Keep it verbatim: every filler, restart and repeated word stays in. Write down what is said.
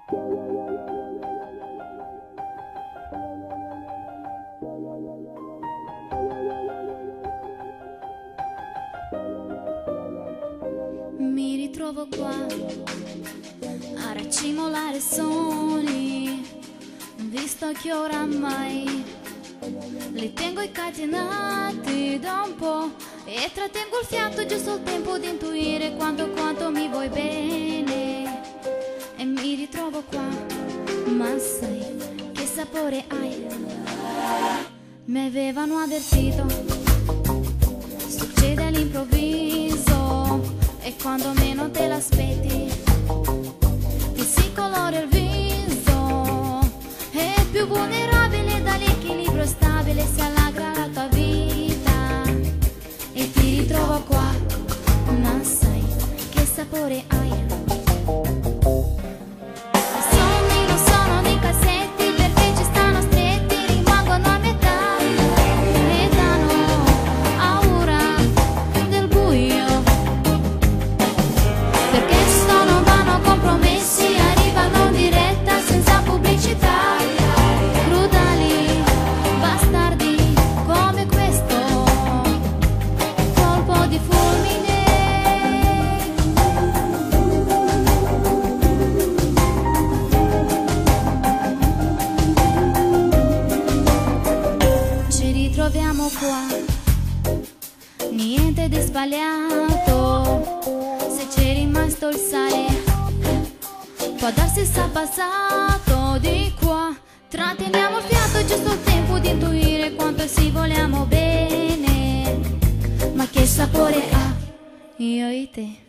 Mi ritrovo qua a racimolare sogni, visto che oramai li tengo incatenati da un po' e trattengo il fiato giusto il tempo di intuire quanto quanto mi vuoi bene. E mi ritrovo qua, ma sai che sapore hai? Mi avevano avvertito, succede all'improvviso e quando meno te l'aspetti ti si colora il viso. È più vulnerabile dall'equilibrio stabile, si allagra la tua vita e ti ritrovo qua, ma sai che sapore hai? I sogni non sono dei cassetti perché ci stanno stretti, rimangono a metà e danno aura del buio, perché sono vanno compromessi, arrivano in diretta senza pubblicità, crudali bastardi come questo colpo di fulmine. Ci ritroviamo qua, niente di sbagliato, se c'è rimasto il sale può darsi sia passato di qua. Tratteniamo il fiato giusto il tempo di intuire quanto si vogliamo bene, ma che sapore ha io e te?